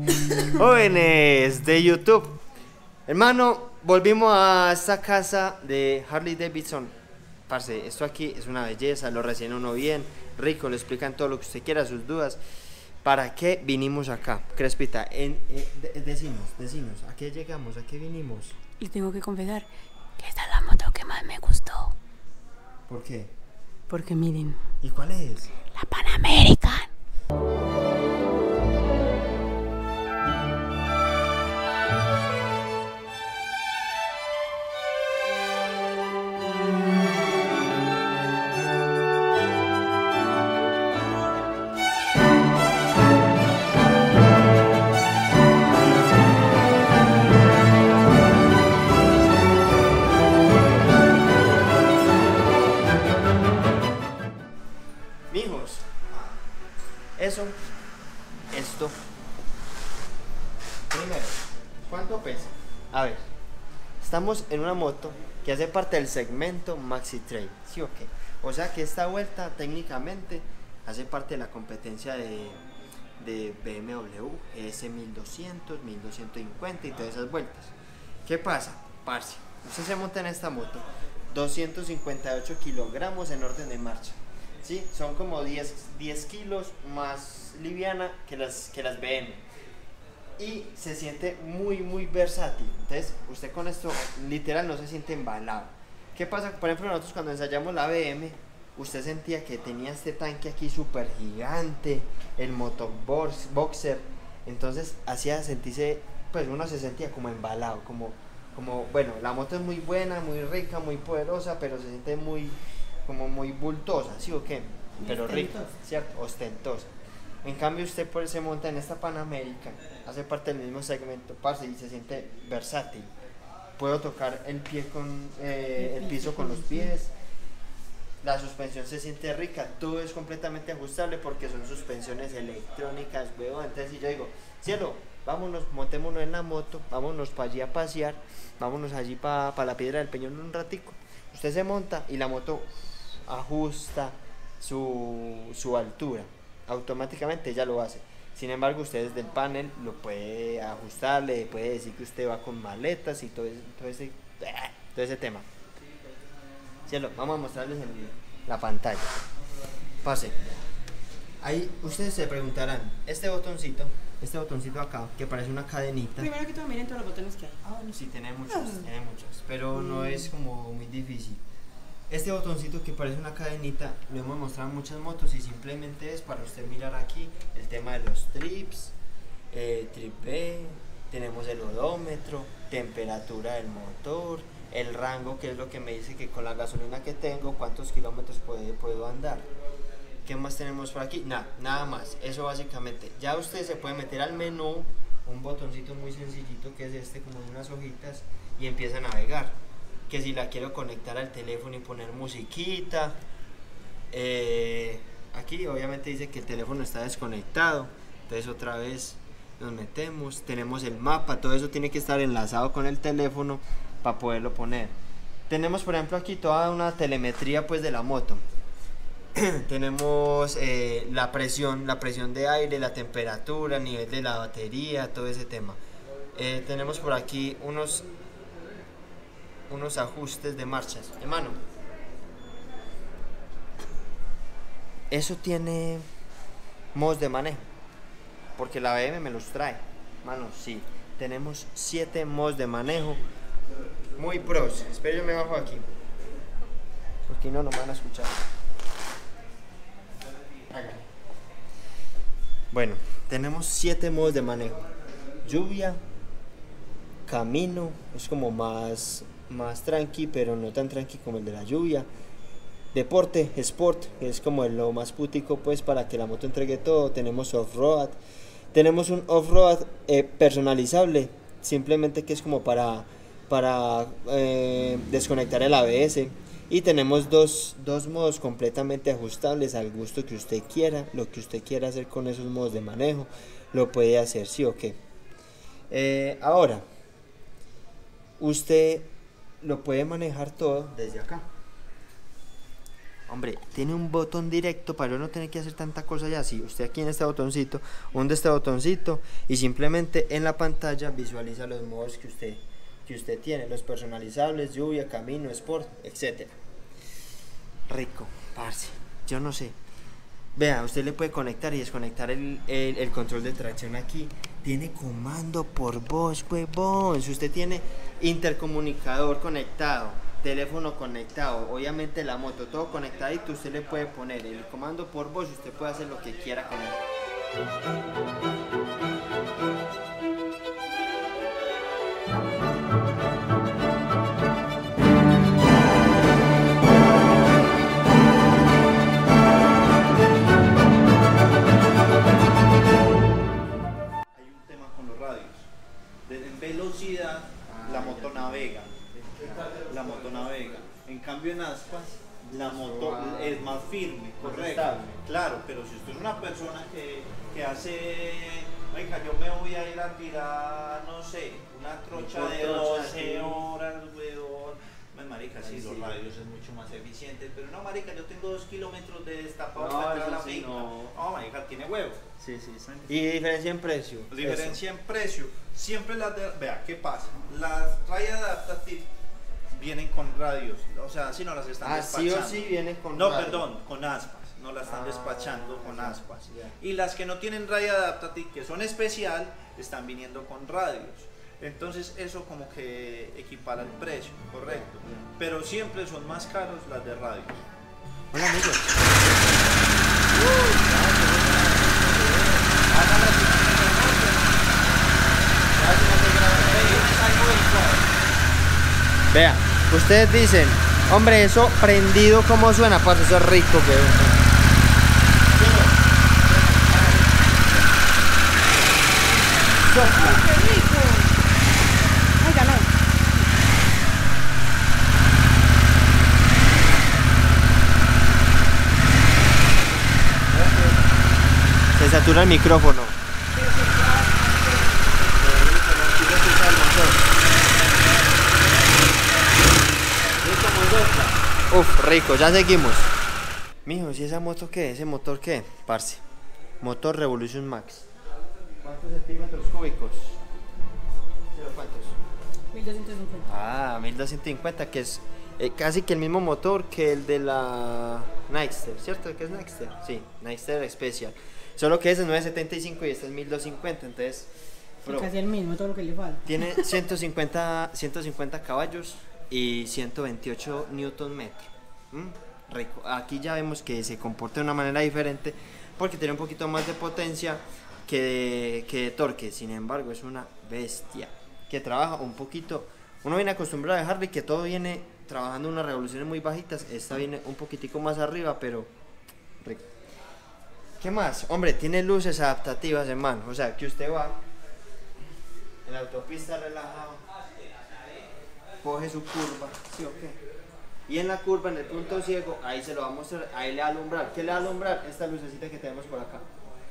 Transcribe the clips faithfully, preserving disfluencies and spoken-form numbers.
Jóvenes de YouTube, hermano, volvimos a esta casa de Harley Davidson. Parce, esto aquí es una belleza, lo recién uno bien, rico, le explican todo lo que usted quiera, sus dudas. ¿Para qué vinimos acá? Crespita, en, eh, de, decinos, decinos, ¿a qué llegamos? ¿A qué vinimos? Y tengo que confesar que esta es la moto que más me gustó. ¿Por qué? Porque miren, ¿Y cuál es? la Pan American. Mijos, eso, esto. Primero, ¿cuánto pesa? A ver, estamos en una moto que hace parte del segmento Maxi Trail, ¿sí o qué? O sea que esta vuelta técnicamente hace parte de la competencia de, de B M W, S mil doscientos, mil doscientos cincuenta y todas esas vueltas. ¿Qué pasa? Parce, usted se monta en esta moto, doscientos cincuenta y ocho kilogramos en orden de marcha. ¿Sí? Son como diez, diez kilos más liviana que las, que las B M. Y se siente muy, muy versátil. Entonces, usted con esto literal no se siente embalado. ¿Qué pasa? Por ejemplo, nosotros cuando ensayamos la B M, usted sentía que tenía este tanque aquí súper gigante, el motoboxer. Entonces, hacía sentirse, pues uno se sentía como embalado, como, como, bueno, la moto es muy buena, muy rica, muy poderosa, pero se siente muy, como muy bultosa, ¿sí o qué? Pero rica, ¿cierto? Ostentosa. En cambio usted por se monta en esta Pan American, hace parte del mismo segmento, parce, y se siente versátil. Puedo tocar el pie con eh, el piso con los pies. La suspensión se siente rica, todo es completamente ajustable porque son suspensiones electrónicas, weón. Entonces si yo digo, cielo, vámonos, montémonos en la moto, vámonos para allí a pasear, vámonos allí para pa la Piedra del Peñón un ratico. Usted se monta y la moto ajusta su, su altura, automáticamente ella lo hace. Sin embargo, usted desde el panel lo puede ajustar, le puede decir que usted va con maletas y todo ese, todo ese, todo ese tema. Cielo, vamos a mostrarles en la pantalla. Pase. Ahí ustedes se preguntarán, este botoncito, este botoncito acá, que parece una cadenita. Primero que todo, miren todos los botones que hay. Ah, bueno, sí, tiene muchos, ah. tiene muchos, pero mm. no es como muy difícil. Este botoncito que parece una cadenita lo hemos mostrado en muchas motos y simplemente es para usted mirar aquí el tema de los trips, eh, trip B, tenemos el odómetro, temperatura del motor, el rango, que es lo que me dice que con la gasolina que tengo cuántos kilómetros puede, puedo andar. ¿Qué más tenemos por aquí? Nada, nada más, eso básicamente. Ya usted se puede meter al menú, un botoncito muy sencillito que es este, como unas hojitas, y empieza a navegar. Que si la quiero conectar al teléfono y poner musiquita, eh, aquí obviamente dice que el teléfono está desconectado, entonces otra vez nos metemos, tenemos el mapa, todo eso tiene que estar enlazado con el teléfono para poderlo poner. Tenemos por ejemplo aquí toda una telemetría pues de la moto. Tenemos eh, la presión, la presión de aire, la temperatura, nivel de la batería, todo ese tema. Eh, tenemos por aquí unos unos ajustes de marchas, hermano. Eso tiene modos de manejo, porque la B M me los trae, hermano. Sí, tenemos siete modos de manejo, muy pros. Espero yo me bajo aquí, porque no nos van a escuchar. Hágale. Bueno, tenemos siete modos de manejo: lluvia, camino, es como más más tranqui, pero no tan tranqui como el de la lluvia. Deporte, sport, que es como lo más pútico pues para que la moto entregue todo. Tenemos off-road, tenemos un off-road eh, personalizable, simplemente que es como para para eh, desconectar el A B S. Y tenemos dos, dos modos completamente ajustables al gusto que usted quiera. Lo que usted quiera hacer con esos modos de manejo lo puede hacer, sí o qué. Eh, ahora usted lo puede manejar todo desde acá. Hombre, tiene un botón directo para no tener que hacer tanta cosa ya. Si usted aquí en este botoncito, hunde este botoncito y simplemente en la pantalla visualiza los modos que usted, que usted tiene, los personalizables, lluvia, camino, sport, etcétera. Rico, parce, yo no sé. Vea, usted le puede conectar y desconectar el, el, el control de tracción aquí. Tiene comando por voz, huevón. Si usted tiene intercomunicador conectado, teléfono conectado, obviamente la moto, todo conectadito, usted le puede poner el comando por voz y usted puede hacer lo que quiera con él. Velocidad, ah, la moto navega, la moto navega. En cambio en aspas, la moto ah, es más firme, correcto. Claro, pero si usted es una persona que, que hace, oiga, yo me voy a ir a tirar, no sé, una trocha de doce horas, weón. Pues, marica, sí, sí, los radios es mucho más eficiente, pero no, marica, yo tengo dos kilómetros de destapado no, para la sí, finca. No. no, marica, tiene huevo. Sí, sí, sí. Y diferencia en precio. Diferencia Eso. en precio. Siempre las de, vea, ¿qué pasa? Las rayas adaptativas vienen con radios, o sea, si no las están ah, despachando. Sí o sí vienen con No, radio. perdón, con aspas, no las están ah, despachando con yeah. aspas. Yeah. Y las que no tienen raya adaptativa, que son especial, están viniendo con radios. Entonces eso como que equipara el precio, correcto. Yeah. Pero siempre son más caros las de radios. Hola amigos. Vea, ustedes dicen, hombre, eso prendido como suena, pues eso es rico, que ¡Qué rico! Óigalo. se satura el micrófono. Uf, rico, ya seguimos. Mijo, ¿y esa moto qué? ¿Ese motor qué? Parce. Motor Revolution Max. ¿Cuántos centímetros cúbicos? ¿Cuántos? mil doscientos cincuenta. Ah, mil doscientos cincuenta, que es eh, casi que el mismo motor que el de la Nightster, ¿cierto? ¿Qué es Nightster? Sí, Nightster Special. Solo que ese es novecientos setenta y cinco y este es mil doscientos cincuenta, entonces... Bro, casi el mismo, todo lo que le falta. Tiene ciento cincuenta, ciento cincuenta caballos y ciento veintiocho newton metro. ¿Mm? Rico. Aquí ya vemos que se comporta de una manera diferente porque tiene un poquito más de potencia que de, que de torque. Sin embargo, es una bestia que trabaja un poquito. Uno viene acostumbrado a Harley que todo viene trabajando unas revoluciones muy bajitas. Esta viene un poquitico más arriba, pero rico. ¿Qué más? Hombre, tiene luces adaptativas, hermano. O sea, que usted va en la autopista relajado, coge su curva, ¿sí o qué? Y en la curva, en el punto ciego, ahí se lo va a mostrar, ahí le va a alumbrar. ¿Qué le va a alumbrar? Esta lucecita que tenemos por acá.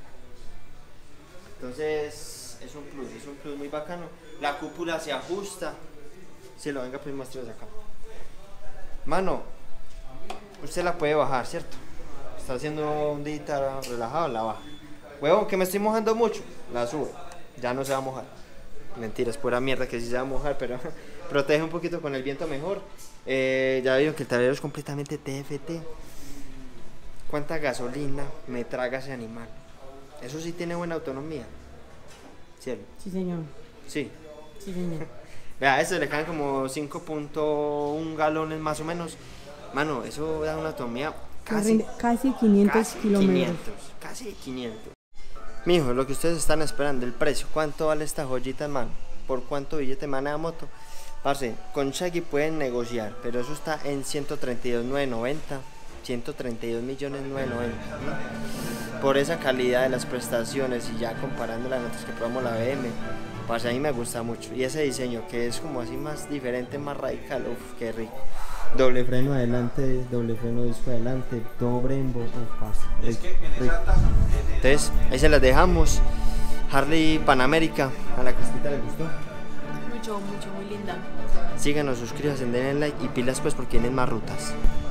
Entonces, es un plus, es un plus muy bacano. La cúpula se ajusta. Si lo venga, pues muéstrales acá. Mano, usted la puede bajar, ¿cierto? Está haciendo un día relajado, la baja. Huevón, que me estoy mojando mucho, la sube. Ya no se va a mojar. Mentiras, pura mierda que sí se va a mojar, pero protege un poquito con el viento mejor. Eh, ya vieron que el tablero es completamente T F T. ¿Cuánta gasolina me traga ese animal? Eso sí tiene buena autonomía. ¿Cielo? Sí, señor. Sí. Sí, señor. Vea, a eso le caen como cinco punto uno galones más o menos. Mano, eso da una autonomía casi, casi quinientos casi kilómetros. quinientos, casi quinientos. Mijo, lo que ustedes están esperando, el precio. ¿Cuánto vale esta joyita, hermano? ¿Por cuánto billete maneja moto? Parce, con Shaggy pueden negociar, pero eso está en ciento treinta y dos mil novecientos noventa. ciento treinta y dos millones novecientos noventa. Por esa calidad de las prestaciones y ya comparando las notas que probamos la B M, parce, a mí me gusta mucho. Y ese diseño que es como así más diferente, más radical, uff, qué rico. Doble freno adelante, doble freno disco adelante, todo Brembo, uff, parce. Es que en esa tasa, entonces, ahí se las dejamos. Harley Panamérica, a la Cristita le gustó. Mucho, mucho, muy linda. Síganos, suscríbanse, denle like y pilas pues porque tienen más rutas.